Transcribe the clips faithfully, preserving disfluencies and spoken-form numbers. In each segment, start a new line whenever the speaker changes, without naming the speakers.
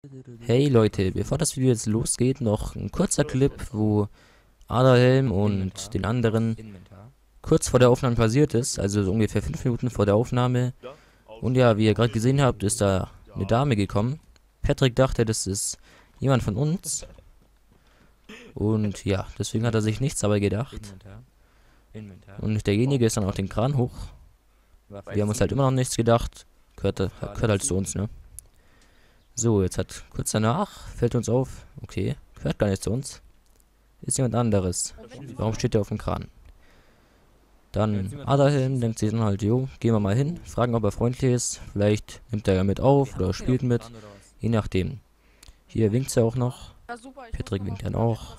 Hey Leute, bevor das Video jetzt losgeht, noch ein kurzer Clip, wo Adahelm und den anderen kurz vor der Aufnahme passiert ist, also so ungefähr fünf Minuten vor der Aufnahme. Und ja, wie ihr gerade gesehen habt, ist da eine Dame gekommen. Patrick dachte, das ist jemand von uns. Und ja, deswegen hat er sich nichts dabei gedacht. Und derjenige ist dann auf den Kran hoch. Wir haben uns halt immer noch nichts gedacht. Gehört, gehört halt zu uns, ne? So, jetzt hat kurz danach, fällt uns auf, okay, gehört gar nicht zu uns. Ist jemand anderes. Warum steht der auf dem Kran? Dann Adahelm denkt sich dann halt, jo, gehen wir mal hin, fragen, ob er freundlich ist. Vielleicht nimmt er ja mit auf oder spielt mit. Je nachdem. Hier winkt er auch noch. Patrick winkt dann auch.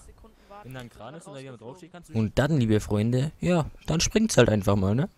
Und dann, liebe Freunde, ja, dann springt's halt einfach mal, ne?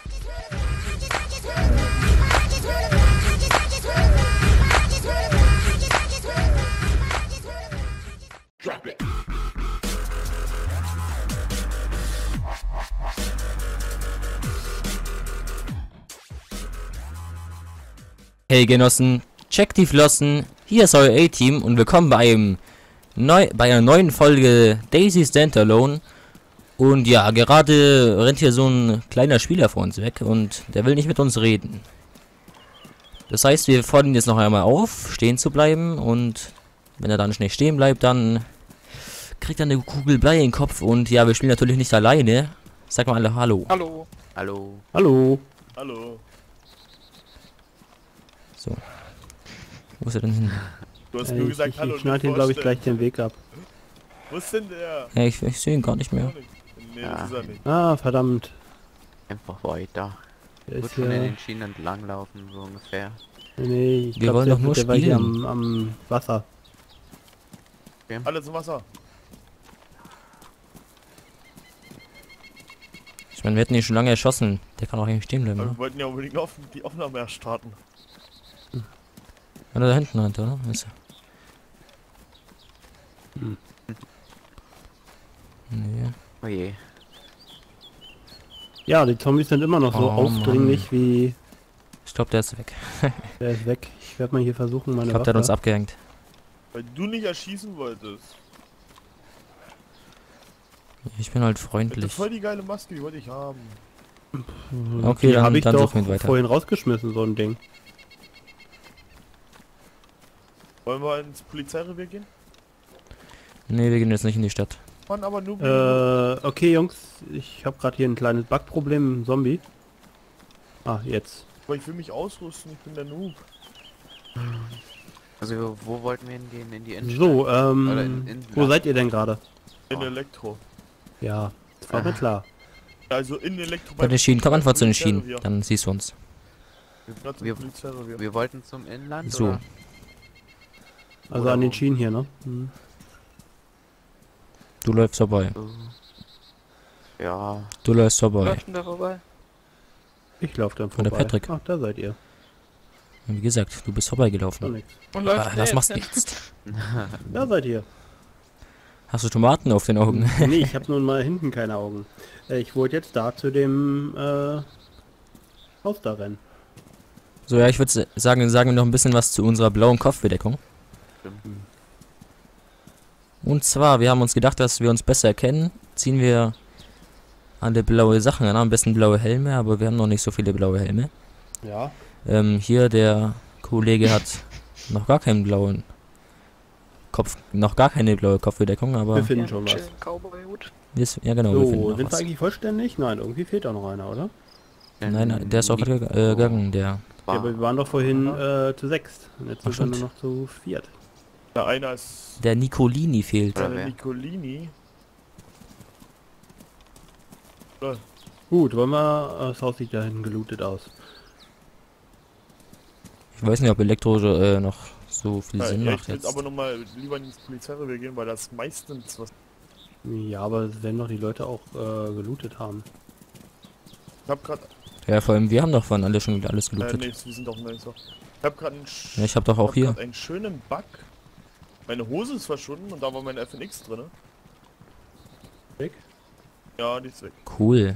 Hey Genossen, checkt die Flossen, hier ist euer A-Team und willkommen bei einem neu bei einer neuen Folge Daisy Standalone. Und ja, gerade rennt hier so ein kleiner Spieler vor uns weg und der will nicht mit uns reden. Das heißt, wir fordern ihn jetzt noch einmal auf, stehen zu bleiben, und wenn er dann nicht stehen bleibt, dann kriegt er eine Kugel Blei in den Kopf. Und ja, wir spielen natürlich nicht alleine. Sag mal alle Hallo.
Hallo.
Hallo.
Hallo.
Hallo.
So. Wo ist er denn hin?
Du hast
Äh,
nur
ich
gesagt
ich,
Hallo.
ich schneide ihm, glaube ich, gleich den Weg ab.
Wo ist denn der?
Ja, ich, ich sehe ihn gar nicht mehr.
Nee,
Ja.
das ist er nicht.
Ah, verdammt.
Einfach weiter.
Der
Gut
ist
von
hier...
den Schienen entlang laufen, so ungefähr.
Nee, nee, ich
Wir
glaub,
wollen
der,
doch nur
der war hier
spielen.
am, am Wasser.
Alle zum Wasser.
Ich meine, wir hätten ihn schon lange erschossen. Der kann auch eigentlich stehen bleiben,
Aber
oder?
wir wollten ja unbedingt auf die Aufnahme erst starten.
Oder da hinten rennt, oder? Ist er?
Hm.
Nee.
Oh je.
Ja, die Zombies sind immer noch so
Oh,
aufdringlich wie...
Ich glaube, der ist weg.
Der ist weg. Ich werde mal hier versuchen, meine
Ich glaube, der hat uns
Waffe...
abgehängt.
Weil du nicht erschießen wolltest.
Ich bin halt
Das ist
freundlich.
voll die geile Maske, die wollte ich haben.
Okay,
die
dann-
habe ich
dann
doch
suchen wir weiter.
vorhin rausgeschmissen, so ein Ding.
Wollen wir ins Polizeirevier gehen?
Nee, wir gehen jetzt nicht in die Stadt.
Mann, aber nur...
Äh, okay, Jungs. Ich habe gerade hier ein kleines Bugproblem mit dem Zombie. Ah, jetzt.
Aber ich will mich ausrüsten, ich bin der Noob.
Also, wo wollten wir hingehen? In die Innenstadt?
So,
Oder
ähm...
in- in-
wo seid ihr denn gerade?
In
Oh.
Elektro.
Ja, das war mir
Ah.
klar.
Also in Elektro...
Bei den Schienen, komm einfach zu den Schienen.
Polizeirevier.
Dann siehst du uns.
Ja, zum
Wir-
Polizeirevier.
Wir wollten zum Inland,
So.
oder?
Also
Oder
an den
wo?
Schienen hier, ne? Hm.
Du läufst vorbei.
So. Ja.
Du läufst vorbei.
Äh,
Läuft denn da vorbei?
Ich laufe dann
Von der
vorbei.
Patrick.
Ach, da seid ihr.
Wie gesagt, du bist
Doch
vorbeigelaufen.
nix.
Und
Ah,
läuft
was
der
machst du
jetzt
jetzt?
Da seid ihr.
Hast du Tomaten auf den Augen?
Nee, ich habe nun mal hinten keine Augen. Äh, Ich wollte jetzt da zu dem äh, Haus da rennen.
So, ja, ich würde sagen, sagen wir noch ein bisschen was zu unserer blauen Kopfbedeckung.
Stimmt.
Und zwar, wir haben uns gedacht, dass wir uns besser erkennen, ziehen wir alle blaue Sachen an, am besten blaue Helme, aber wir haben noch nicht so viele blaue Helme.
Ja.
Ähm, hier der Kollege hat noch gar keinen blauen Kopf, noch gar keine blaue Kopfbedeckung, aber
Wir finden
Ja,
schon was.
chillen, Cowboy-Hut.
wir, s- ja genau, wir finden
So,
noch
sind wir
was.
eigentlich vollständig? Nein, irgendwie fehlt da noch einer, oder?
Nein, der ist auch gerade äh, gegangen, der.
Ja, aber wir waren doch vorhin äh, zu sechst. Und jetzt
Ach,
sind wir nur
stimmt.
noch zu viert.
Der einer ist...
Der Nicolini fehlt.
Oder
Der
wer?
Nicolini.
Gut, wollen wir... äh, Das Haus sieht da hinten gelootet aus.
Ich weiß nicht, ob Elektro äh, noch so viel
Ja,
Sinn
ja,
macht
ich will
jetzt.
aber nochmal lieber ins Polizeirevier gehen, weil das meistens was...
Ja, aber es werden doch die Leute auch äh, gelootet haben.
Ich hab grad...
Ja, vor allem wir haben doch von alle schon alles
Äh,
gelootet.
nee, wir sind doch nicht so. Ich hab grad einen... Sch
Ja, ich hab doch auch
hab
hier.
grad einen schönen Bug. Meine Hose ist verschwunden und da war mein F N X drin.
Weg?
Ja, die ist weg.
Cool.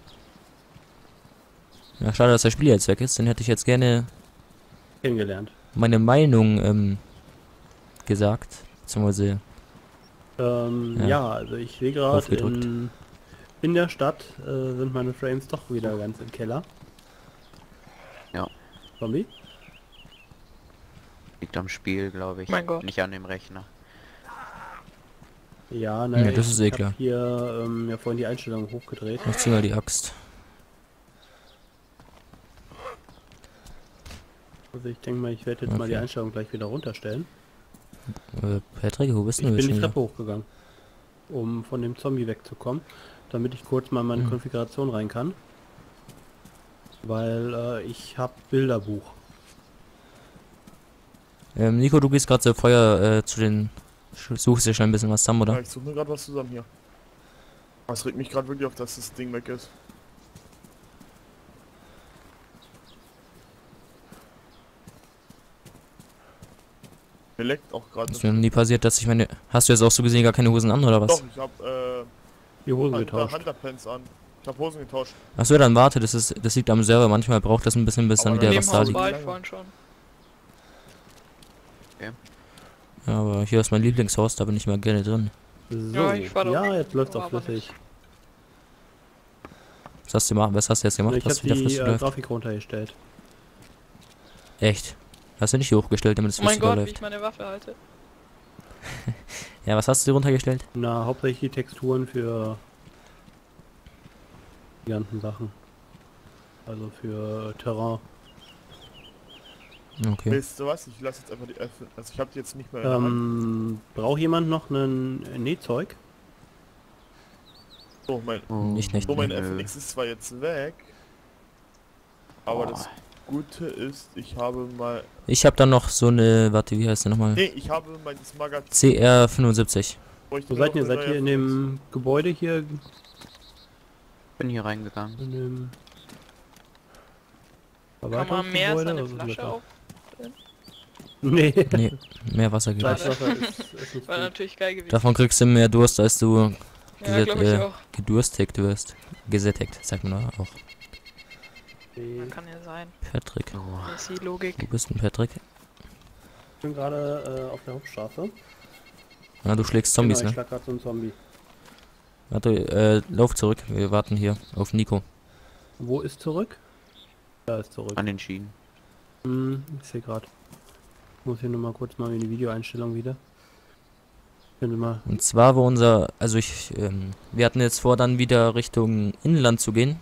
Ja, schade, dass das Spiel jetzt weg ist, den hätte ich jetzt gerne...
Kennengelernt.
meine Meinung ähm, gesagt. Beziehungsweise,
Ähm,
Ja.
ja. also ich sehe gerade
Aufgedrückt.
in, in der Stadt äh, sind meine Frames doch wieder ganz im Keller.
Ja.
Zombie?
Liegt am Spiel, glaube ich.
Mein Gott.
Nicht an dem Rechner.
Ja, ne,
Ja, das
ich
ist eh
hab
klar.
hier ähm, ja vorhin die Einstellung hochgedreht.
ich zieh mal die Axt.
Also ich denke mal, ich werde jetzt mal die
Okay.
Einstellung gleich wieder runterstellen.
Äh, Patrick, wo bist
Ich
du
bin
jetzt
die
schon wieder?
Treppe hochgegangen, um von dem Zombie wegzukommen, damit ich kurz mal in meine
Hm.
Konfiguration rein kann. Weil äh, ich habe Bilderbuch.
Ähm, Nico, du gehst gerade zu Feuer äh, zu den... sch- Suchst dir schon ein bisschen was zusammen,
Ja,
oder?
ich suche mir gerade was zusammen hier. Aber es regt mich gerade wirklich auf, dass das Ding weg ist. Mir leckt auch gerade.
Ist mir noch nie passiert, dass ich meine... Hast du jetzt auch so gesehen gar keine Hosen an, oder was?
Doch, ich hab äh,
Die Hosen
Hunter,
getauscht.
Hunterpants an. Ich hab Hosen getauscht.
Achso, dann warte, das ist, das liegt am Server. Manchmal braucht das ein bisschen, bis dann
Aber
wieder
dann
was
Neben
da
Haus
liegt.
war ich
liegt.
vorhin schon.
Ja, aber hier ist mein Lieblingshaus, da bin ich mal gerne drin.
So,
Ja, ich war doch-
ja, jetzt läuft's
war
auch
aber
flüssig.
Was hast du gemacht? Was hast du jetzt gemacht,
Ich
dass
habe
wieder
die
flüssig
äh,
läuft?
Grafik runtergestellt.
Echt? Hast du nicht hier hochgestellt, damit es
Oh mein
flüssiger
Gott, wie
läuft?
ich meine Waffe halte.
Ja, was hast du runtergestellt?
Na, hauptsächlich die Texturen für die ganzen Sachen. Also für Terrain.
Okay.
Weißt du was? Ich lasse jetzt einfach die F. Also ich hab die jetzt nicht mehr in der Hand.
Ähm, braucht jemand noch ein Nähzeug?
So, mein,
Nicht, nicht.
so mein
Nö.
F N X ist zwar jetzt weg. Aber das Gute ist, ich habe mal.
Ich habe dann noch so eine... Warte, wie heißt der nochmal?
Nee, ich habe mein das Magazin.
C R fünfundsiebzig.
bräuchte
Wo
noch
seid ihr?
eine
Seid
neue
ihr in
F N X.
dem Gebäude hier?
Bin hier reingegangen.
In dem
Kann man mehr als
Verwaltungsgebäude?
eine
Was ist
Flasche
das
auf?
da? Nee.
Nee, mehr Wasser gibt.
Salzwasser ist, ist nicht
War
gut.
natürlich geil gewesen.
Davon kriegst du mehr Durst, als du
Ja,
gesagt,
glaube ich
äh,
auch.
gedurstigt wirst. Gesättigt, sagt man da auch.
Man kann ja sein.
Patrick.
Oh.
Das ist die Logik.
Du bist ein Patrick.
Ich bin gerade äh, auf der Hauptstraße.
Ah, du schlägst Zombies,
Genau, ich
ne?
schlag gerade so einen Zombie.
Warte, äh, lauf zurück. Wir warten hier auf Nico.
Wo ist zurück? Da ist zurück.
An den Schienen.
Hm, ich sehe gerade. Muss hier nur mal kurz mal in die Videoeinstellung wieder. Können wir mal.
Und zwar, wo unser, also ich, ähm, wir hatten jetzt vor, dann wieder Richtung Inland zu gehen.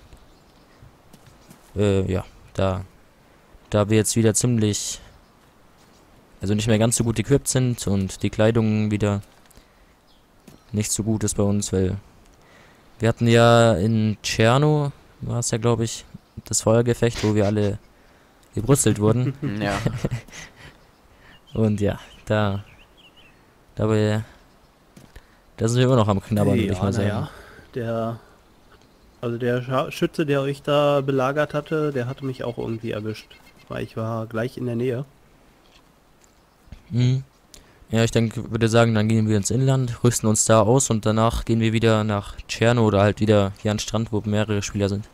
Äh, ja, da, da wir jetzt wieder ziemlich, also nicht mehr ganz so gut equipped sind und die Kleidung wieder nicht so gut ist bei uns, weil wir hatten ja in Tscherno, war es ja glaube ich, das Feuergefecht, wo wir alle gebrüstelt wurden.
Hm, Ja.
Und ja, da, da wir, da sind wir immer noch am Knabbern, würde ich mal sagen.
naja. Der. Also der Scha Schütze, der euch da belagert hatte, der hatte mich auch irgendwie erwischt. Weil ich war gleich in der Nähe.
Mhm. Ja, ich denke, würde sagen, dann gehen wir ins Inland, rüsten uns da aus und danach gehen wir wieder nach Tscherno oder halt wieder hier an den Strand, wo mehrere Spieler sind.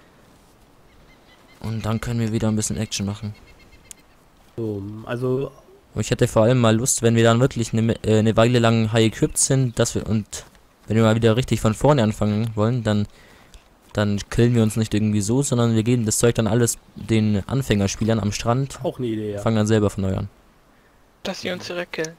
Und dann können wir wieder ein bisschen Action machen.
So, also
Und ich hätte vor allem mal Lust, wenn wir dann wirklich eine, äh, eine Weile lang high equipped sind, dass wir und wenn wir mal wieder richtig von vorne anfangen wollen, dann dann killen wir uns nicht irgendwie so, sondern wir geben das Zeug dann alles den Anfängerspielern am Strand,
auch eine Idee, ja.
fangen dann selber von neu an.
Dass die uns direkt killen.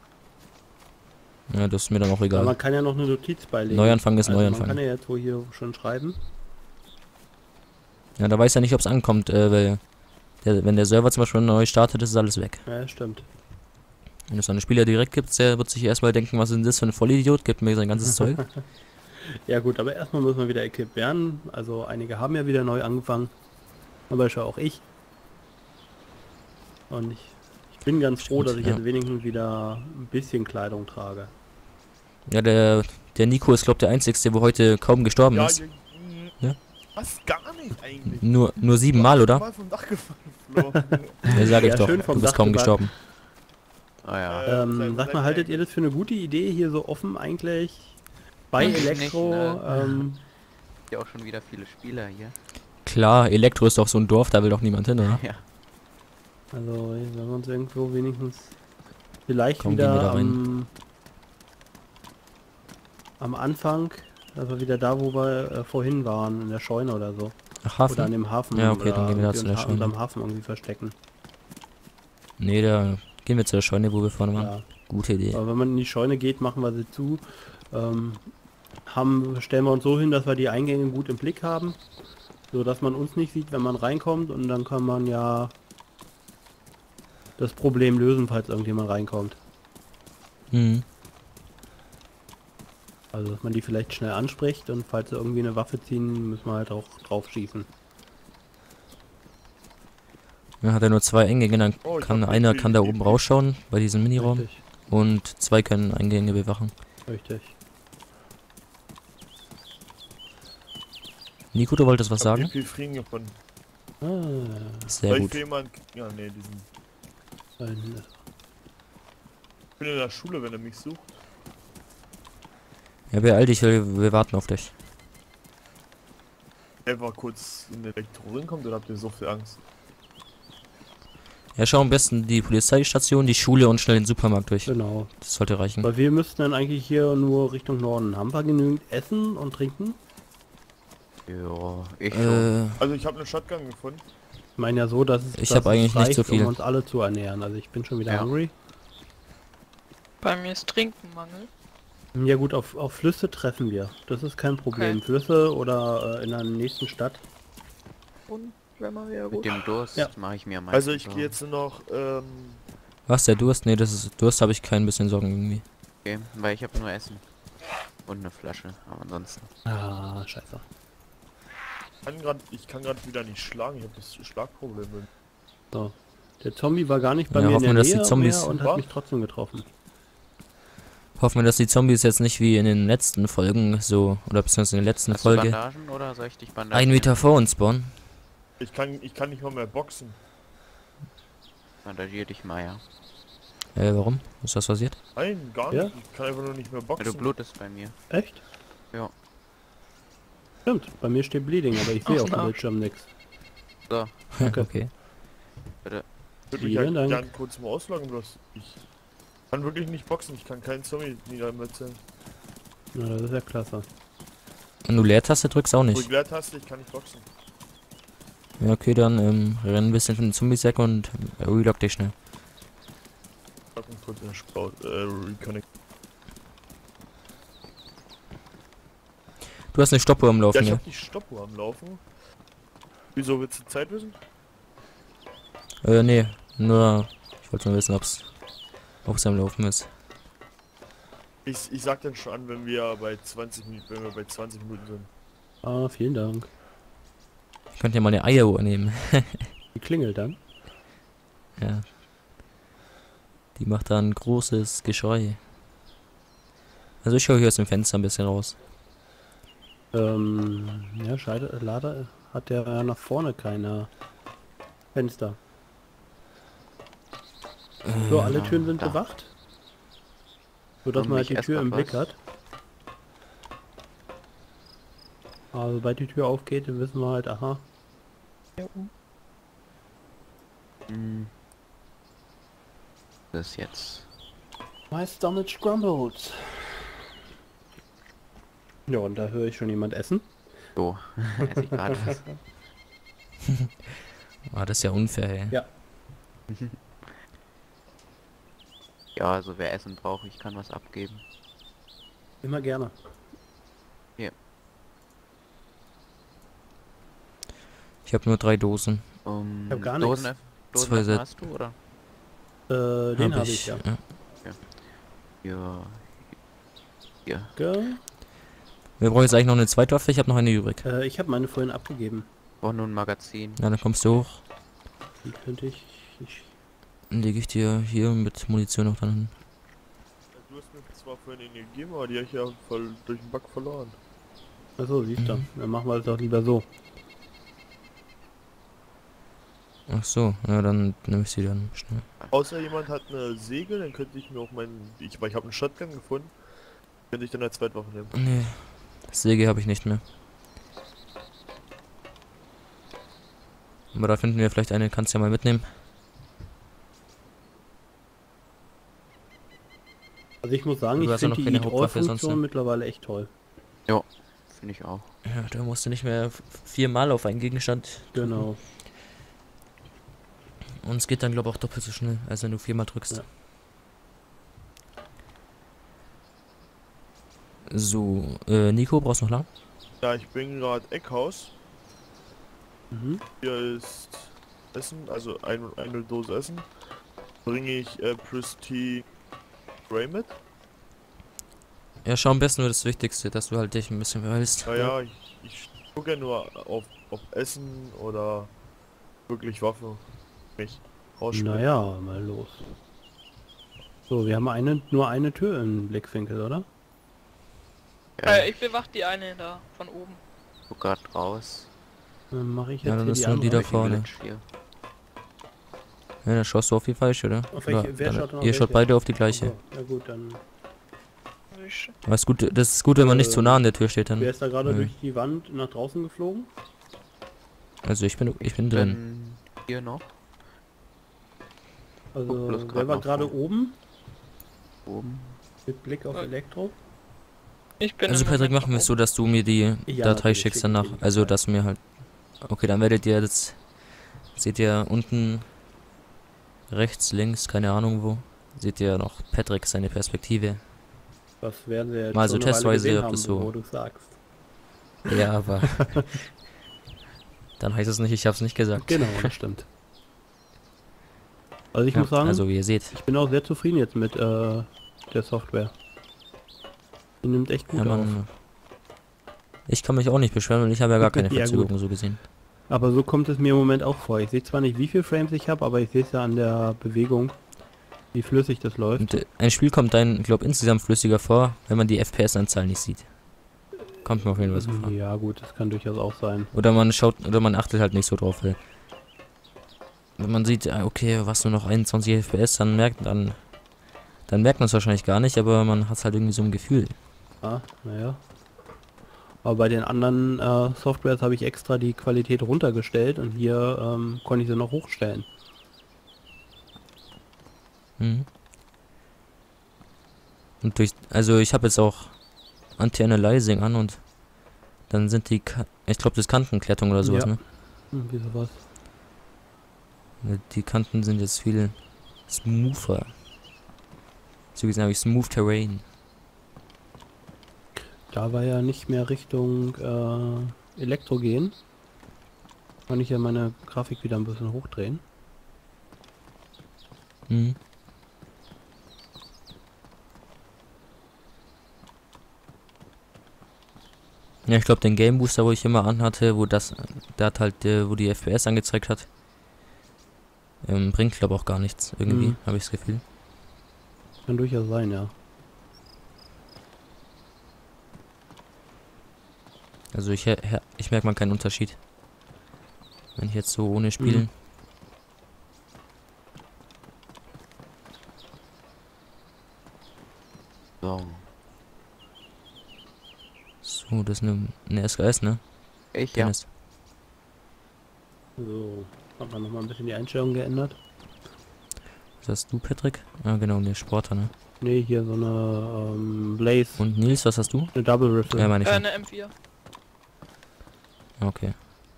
Ja, das ist mir dann auch
Aber
egal.
man kann ja noch eine Notiz beilegen.
Neuanfang ist
Also man
Neuanfang.
kann ja jetzt wohl hier schon schreiben.
Ja, da weiß ja nicht, ob es ankommt, äh, weil der, wenn der Server zum Beispiel neu startet, ist alles weg.
Ja, stimmt.
Wenn es eine Spieler direkt gibt, der wird sich erstmal denken, was ist denn das für ein Vollidiot, gibt mir sein ganzes Zeug.
Ja gut, aber erstmal müssen wir wieder equipped werden. Also einige haben ja wieder neu angefangen. Zum Beispiel auch ich. Und ich, ich bin ganz froh,
Stimmt,
dass ich
ja.
jetzt wenigstens wieder ein bisschen Kleidung trage.
Ja, der, der Nico ist, glaube ich, der Einzige, wo heute kaum gestorben
Ja,
ist.
ja,
Ja?
ja. Was? Gar nicht eigentlich.
Nur, nur siebenmal, oder?
Mal vom Dach gefallen, Flo.
Ja, sag ich
Ja,
doch,
schön vom
du bist
Dach
kaum
gebackt.
gestorben.
Ah ja.
Äh,
Ähm,
seit-
sag
seit-
mal, haltet ihr das für eine gute Idee, hier so offen eigentlich bei
Nicht,
Elektro?
ne?
ähm,
Ja, auch schon wieder viele Spieler hier.
Klar, Elektro ist doch so ein Dorf, da will doch niemand hin, oder?
Ja.
Also, wenn wir uns irgendwo wenigstens vielleicht
Komm, gehen wir
wieder
da rein.
am, am Anfang, also wieder da, wo wir äh, vorhin waren, in der Scheune oder so.
Ach,
Oder an
Hafen?
dem Hafen.
Ja, okay,
oder
dann gehen wir da zu
irgendwie
der
uns
Scheune.
am Hafen irgendwie verstecken.
Nee, da gehen wir zu der Scheune, wo wir vorne waren.
Ja.
Gute Idee.
Aber wenn man in die Scheune geht, machen wir sie zu. Ähm, haben, stellen wir uns so hin, dass wir die Eingänge gut im Blick haben. So dass man uns nicht sieht, wenn man reinkommt. Und dann kann man ja das Problem lösen, falls irgendjemand reinkommt.
Mhm.
Also dass man die vielleicht schnell anspricht und falls sie irgendwie eine Waffe ziehen, müssen wir halt auch drauf schießen.
Dann hat er nur zwei Eingänge, dann
Oh, ich
kann
hab
einer
irgendwie
kann da
die-
oben rausschauen bei diesem Miniraum
Richtig,
und zwei können Eingänge bewachen.
richtig.
Nico, du wolltest was
Ich hab
sagen?
viel Frieden gefunden.
Ah,
Sehr
Soll ich
gut.
für jemand... Ja, nee, diesen...
ein,
Ich bin in der Schule, wenn er mich sucht.
Ja, beeil dich, wir, wir warten auf dich.
Einfach kurz in die Lektorin kommt oder habt ihr so viel Angst?
Ja, schau am besten die Polizeistation, die Schule und schnell den Supermarkt durch.
genau.
Das sollte reichen.
Weil wir müssten dann eigentlich hier nur Richtung Norden. Haben wir genügend Essen und Trinken?
Ja, ich schon.
Äh,
Also ich habe eine Shotgun gefunden.
Ich meine ja so, dass es,
Ich
dass
hab
es
eigentlich nicht
reicht,
so viel.
um uns alle zu ernähren. Also ich bin schon wieder
Ja.
hungry.
Bei mir ist Trinkenmangel.
Ja gut, auf, auf Flüsse treffen wir. Das ist kein Problem.
Okay.
Flüsse oder äh, in der nächsten Stadt.
Und wenn man wieder
Mit
gut.
dem Durst
Ja.
mache ich mir am meisten
Also ich
Sorgen.
gehe jetzt noch... Ähm,
was, der Durst? Nee, das ist Durst habe ich kein bisschen Sorgen irgendwie.
Okay, weil ich habe nur Essen. Und eine Flasche, aber ansonsten.
Ah, scheiße.
kann grad, ich kann gerade wieder nicht schlagen, ich habe das Schlagproblem.
So. Der Zombie war gar nicht bei
Ja,
mir in
hoffen
der
wir, dass die
Nähe
Zombies-
mehr und hat
Was?
mich trotzdem getroffen.
Hoffen wir, dass die Zombies jetzt nicht wie in den letzten Folgen so, oder beziehungsweise in der letzten
Hast du
Folge,
Bandagen oder soll ich dich bandagen?
ein Meter vor uns spawnen.
Ich kann, ich kann nicht mal mehr boxen.
Bandagier dich mal, ja.
Äh, warum? Ist das passiert?
Nein, gar
Ja?
nicht. Ich kann einfach nur nicht mehr
Ja,
boxen.
du blutest bei mir.
Echt?
Ja.
Stimmt, bei mir steht Bleeding, aber ich sehe
Ach,
auf dem
na.
Bildschirm nichts.
So,
Danke.
Okay.
Ich würde mich
Vielen
halt
Dank.
gern kurz mal ausloggen, bloß ich kann wirklich nicht boxen, ich kann keinen Zombie niedermetzeln.
Na, das ist ja klasse.
Und du Leertaste drückst auch
Wo
nicht.
ich Leertaste, ich kann nicht boxen.
Ja, okay, dann ähm, renn ein bisschen von den Zombies weg und äh, relog dich schnell.
Ich bin kurz in der Spau äh, reconnect.
Du hast eine Stoppuhr am
Ja,
Laufen,
ich
ja?
hab die Stoppuhr am Laufen. Wieso willst du Zeit wissen?
Äh, nee, nur, ich wollte nur wissen, ob's, ob's am Laufen ist.
Ich, ich sag dann schon an, wenn wir bei zwanzig Minuten, wenn wir bei zwanzig Minuten sind.
Ah, vielen Dank.
Ich könnte ja mal eine Eieruhr nehmen.
Die klingelt dann.
Ja. Die macht da ein großes Geschrei. Also ich schaue hier aus dem Fenster ein bisschen raus.
Ähm, ja, schade, leider hat der ja nach vorne keine Fenster. So, alle
Ja,
Türen sind
da.
bewacht. So dass
Und
man halt
mich
die Tür
erst
im
noch
Blick
was.
hat. Aber sobald die Tür aufgeht, dann wissen wir halt, aha.
Hm. Das ist jetzt.
My stomach grumbles. Ja, und da höre ich schon jemand essen.
So, esse ich gerade was.
Ah, das ist ja unfair, ey.
Ja.
Ja, also wer Essen braucht, ich kann was abgeben.
Immer gerne.
Ich habe nur drei Dosen.
Um,
hab gar
Dosen,
nix.
Dosen
Zwei Set-
hast du, oder?
Äh, den
Hab
habe ich ja.
ja.
Ja. Ja.
Ge-
Wir brauchen jetzt eigentlich noch eine zweite Waffe, ich habe noch eine übrig.
Äh, ich habe meine vorhin abgegeben.
Brauch nur ein Magazin.
Ja, dann kommst du hoch.
Die könnte ich... ich
Dann lege ich dir hier mit Munition noch dann hin.
Du hast mir zwar vorhin eine gegeben, aber die habe ich ja voll durch den Bug verloren.
Achso, siehst du. Dann machen wir es doch lieber so.
Ach so, ja, dann nehme ich sie dann schnell.
Außer jemand hat eine Segel, dann könnte ich mir auch meinen... Ich, weil ich habe einen Shotgun gefunden. Könnte ich dann als Zweitwaffe nehmen.
Nee, Säge habe ich nicht mehr. Aber da finden wir vielleicht eine, kannst du ja mal mitnehmen.
Also ich muss sagen,
Du
ich
hast ja
finde
noch
die
keine Hauptwaffe sonst,
Eat-All-Funktion
ne?
mittlerweile echt toll.
Finde ich auch.
Ja, da musst du nicht mehr f- viermal auf einen Gegenstand drücken.
Genau.
Und es geht dann, glaube ich, auch doppelt so schnell, als wenn du viermal drückst.
Ja.
So, äh, Nico, brauchst du noch lang?
Ja, ich bin gerade Eckhaus.
Mhm.
Hier ist Essen, also ein, eine Dose Essen. Bringe ich äh, Prestige Ray mit.
Ja, schau am besten nur das Wichtigste, dass du halt dich ein bisschen beeilst.
Naja, ich, ich gucke ja nur auf, auf Essen oder wirklich Waffe. Mich rausschmeißen.
Naja, mal los. So, wir haben eine, nur eine Tür im Blickwinkel, oder?
Ja,
Äh, ich bewach die eine da, von oben.
guck grad raus.
Dann mache ich jetzt
Ja, dann
hier
ist
die
nur die
andere.
da vorne.
Glitch hier.
Ja, dann schaust du auf die falsche, oder?
Auf welche-
Oder
wer
dann,
schaut denn auf
ihr schaut
welche?
beide auf die gleiche.
Achso, ja gut, dann...
Also ich-
Aber ist gut, das ist gut, wenn man nicht zu nah an der Tür steht dann.
Wer ist da gerade
Ja.
durch die Wand nach draußen geflogen?
Also ich bin ich bin drin.
Dann hier noch Guck
Also,
bloß grad
wer war
nach
gerade
vorne.
oben?
oben.
Mit Blick auf
Äh,
Elektro?
Ich bin
Also
im
Patrick,
Moment
machen wir es
noch
so, dass du mir die
Ja,
Datei
natürlich,
schickst
schick
danach.
ich dir die
Also
Datei.
dass mir halt. Okay, dann werdet ihr jetzt. Seht ihr unten rechts, links, keine Ahnung wo. Seht ihr noch Patrick seine Perspektive.
Das werden wir jetzt
Mal so
schon eine Weile
testweise,
gesehen
ob
haben,
das so-
bevor du sagst.
Ja, aber. Dann heißt es nicht, ich hab's nicht gesagt.
Genau, das stimmt. Also ich
Ja,
muss sagen,
also wie ihr seht.
ich bin auch sehr zufrieden jetzt mit äh, der Software. Die nimmt echt gut
Ja,
auf.
man, ich kann mich auch nicht beschweren, weil ich habe ja gar keine
Ja,
Verzögerung
gut.
so gesehen.
Aber so kommt es mir im Moment auch vor. Ich sehe zwar nicht, wie viel Frames ich habe, aber ich sehe es ja an der Bewegung, wie flüssig das läuft.
Und äh, ein Spiel kommt dann, ich glaube, insgesamt flüssiger vor, wenn man die F P S-Anzahl nicht sieht. Kommt mir auf jeden Fall so vor.
Ja gut, das kann durchaus auch sein.
Oder man schaut, oder man achtet halt nicht so drauf, weil wenn man sieht, ah, okay, was nur noch einundzwanzig F P S, dann merkt dann, dann merkt man es wahrscheinlich gar nicht, aber man hat halt irgendwie so ein Gefühl.
Ah, naja. Aber bei den anderen äh, Softwares habe ich extra die Qualität runtergestellt und hier ähm, konnte ich sie noch hochstellen.
Mhm. Und durch, also ich habe jetzt auch Anti-Analyzing an und dann sind die, Ka ich glaube, das ist Kantenklettung oder sowas,
Ja.
ne?
Hm, wie sowas.
Die Kanten sind jetzt viel smoother. So gesehen habe ich Smooth Terrain.
Da war ja nicht mehr Richtung äh, Elektro gehen. Kann ich ja meine Grafik wieder ein bisschen hochdrehen.
Mhm. Ja, ich glaube, den Game Booster, wo ich immer anhatte, wo das, der hat halt, äh, wo die F P S angezeigt hat, ähm, bringt, glaube auch gar nichts. Irgendwie,
Mhm.
habe ich das Gefühl.
Kann durchaus sein, ja.
Also ich, her- her- ich merke mal keinen Unterschied. Wenn ich jetzt so ohne spielen.
Mhm.
So.
So, das ist eine, eine S K S, ne?
Ich ja.
Dennis.
So, hat man nochmal ein bisschen die Einstellung geändert.
Was hast du, Patrick? Ah, genau, der Sportler, ne?
Ne, hier so eine ähm, Blaze,
Und Nils, was hast du?
eine Double Rifle.
Ja, meine ich
Äh,
schon.
eine M vier.
Okay.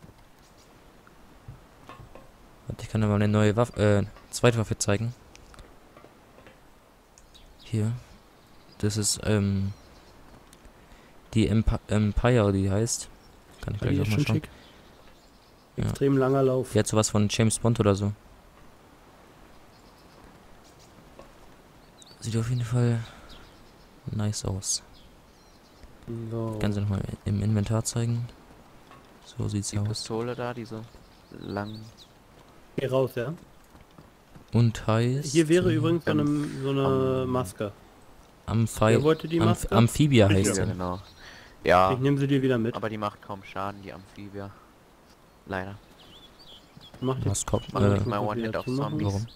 Warte, ich kann dir mal eine neue Waffe, äh, zweite Waffe zeigen. Hier. Das ist, ähm, die Emp Empire, die heißt. Kann ich
Ja, die
gleich
ist
auch mal
schon
schauen.
schick.
Ja.
Extrem langer Lauf.
Die hat sowas von James Bond oder so. Sieht auf jeden Fall nice aus.
So.
Kannst du nochmal im Inventar zeigen? So sieht's
Die
aus.
Pistole da, diese lang.
Geh raus, ja?
Und heißt...
Hier wäre
äh,
übrigens so eine, so eine
ähm,
Maske.
Amphia,
Wer wollte die
Amph
Maske?
Amphibia
Ich
heißt
Ja,
sie.
genau. Ja,
Ich nehme sie dir wieder mit.
aber die macht kaum Schaden, die Amphibia. Leider.
Mach die
Was kommt?
Mach
Äh,
nicht mal
mal
One-Hit
wieder
auf
zumachen.
Zombies.
warum?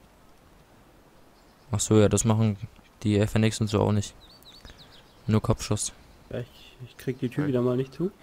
Ach so, ja, das machen die F N X und so auch nicht. Nur Kopfschuss.
Ja, ich, ich krieg die Tür
Okay.
wieder mal nicht zu.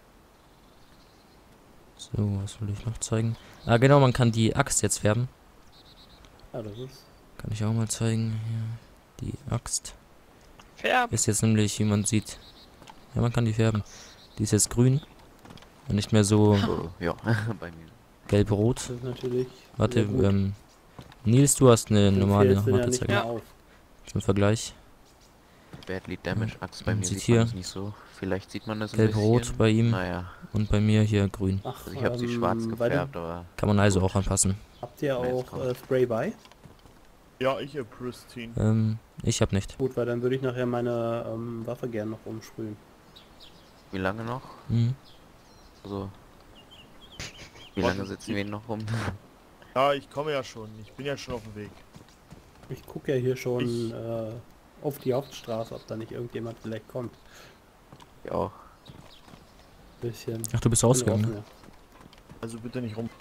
So, was will ich noch zeigen? Ah, genau, man kann die Axt jetzt färben.
Ja, das ist.
Kann ich auch mal zeigen. Hier. Die Axt
Färben.
ist jetzt nämlich, wie man sieht, ja, man kann die färben. Die ist jetzt grün und nicht mehr so
So, ja, bei mir.
gelb-rot.
Das ist natürlich
Warte,
sehr gut.
ähm, Nils, du hast eine
Du
normale
fällst den ja
harte
nicht
Zacke
mehr
Ja.
auf.
zum Vergleich.
Badly Damage Axt bei
Man
mir
sieht
sieht man
hier
das nicht so. Vielleicht sieht man das ein
Gelb-rot
bisschen.
bei ihm
Naja,
und bei mir hier grün.
Ach,
also ich habe sie
ähm,
schwarz
weiter-
gefärbt, aber
Kann man also
Gut.
auch anpassen.
Habt ihr
Nee,
auch
komm.
äh, Spray bei?
Ja, ich habe Pristine.
Ähm, ich hab nicht.
Gut, weil dann würde ich nachher meine ähm, Waffe gerne noch umsprühen.
wie lange noch?
Mhm.
Also, wie
Warte,
lange sitzen wir hier noch rum?
Ja, ich komme ja schon. Ich bin ja schon auf dem Weg.
Ich gucke ja hier schon
Ich-
äh, auf die Hauptstraße, ob da nicht irgendjemand vielleicht kommt.
Ich auch.
Bisschen.
Ach, du bist
bin
rausgegangen,
offen,
ne?
ja.
Also bitte nicht rum.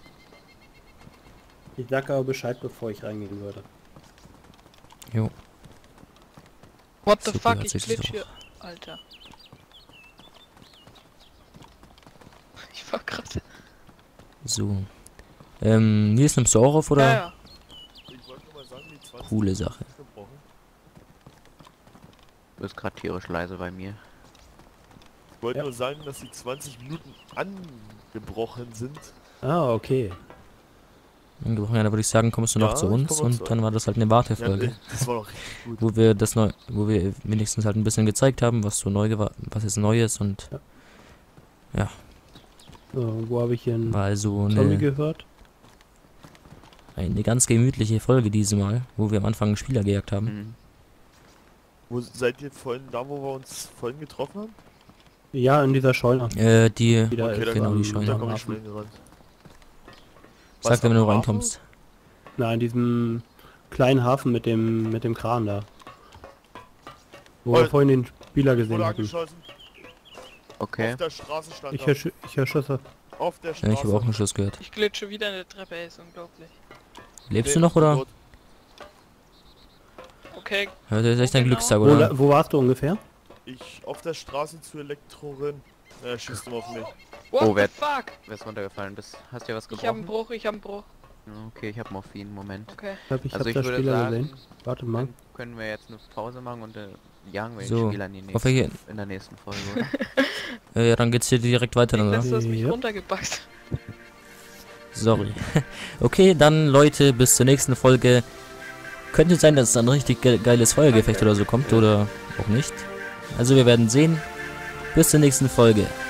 Ich sag aber Bescheid, bevor ich reingehen würde.
Jo.
What the
Super,
fuck,
hat
ich
sich
glitch
doch-
hier. Alter. Ich war gerade.
So. Ähm, Nils, nimmst du auch auf, oder?
Ja, ja.
Ich wollte nur mal sagen, die zwanzig
Coole Sache.
ist gebrochen.
Du bist gerade tierisch leise bei mir.
Ich wollte
Ja.
nur sagen, dass die zwanzig Minuten angebrochen sind.
Ah, okay.
Angebrochen, ja, da würde ich sagen, kommst du noch
Ja,
zu
ich
uns
komm noch
und
zu-
dann war das halt eine
Ja,
Wartefolge,
das war doch richtig gut.
wo wir das neu, wo wir wenigstens halt ein bisschen gezeigt haben, was so neu war, was jetzt neu ist und
So, wo habe ich hier einen
war also
Zombie
eine,
gehört?
eine ganz gemütliche Folge diesmal, wo wir am Anfang einen Spieler gejagt haben.
Mhm.
Wo seid ihr vorhin da, wo wir uns vorhin getroffen haben?
Ja, in dieser Scheune.
Äh, die,
Wieder
Okay,
ist
da
genau,
komm-
die Scheune.
Da
am
komme ich
Hafen.
schnell gerannt.
sag
Was,
dir, wenn du
am Hafen?
reinkommst.
Na, in diesem kleinen Hafen mit dem mit dem Kran da. Wo
Oh,
wir vorhin den Spieler
Ich
gesehen
wurde
hatten.
angeschossen.
Okay.
Auf der Straße stand
Ich
er.
höre ich hör Schüsse.
Auf der
Ja,
Straße.
ich habe auch einen Schuss gehört.
Ich glitsche wieder in der Treppe, ey, ist unglaublich.
Lebst
Nee,
du noch, oder?
tot.
Okay,
Ja, das ist echt
Wo
ein
genau?
Glückstag,
Wo,
oder?
la- wo warst du ungefähr?
Ich auf der Straße zu Elektrorin. Er schießt immer auf mich.
what
Oh,
the
wer-
fuck?
Wer ist runtergefallen? Bist, hast du ja was
Ich hab
gebrochen?
einen Bruch, ich hab einen Bruch.
Okay, ich hab Morphin. Moment.
Okay.
Ich hab, ich
Also
hab
ich
das
würde
Spieler
sagen,
gesehen. Warte mal.
dann können wir jetzt eine Pause machen und äh, jagen wir
So,
den Spieler in die nächste,
auf welche-
in der nächsten Folge, oder?
Äh, ja, dann geht's hier direkt weiter, dann, oder?
Niklas, du hast mich
Yep.
runtergepackt.
Sorry. Okay, dann Leute, bis zur nächsten Folge. Könnte sein, dass ein richtig ge geiles Feuergefecht oder so kommt, oder auch nicht. Also wir werden sehen. Bis zur nächsten Folge.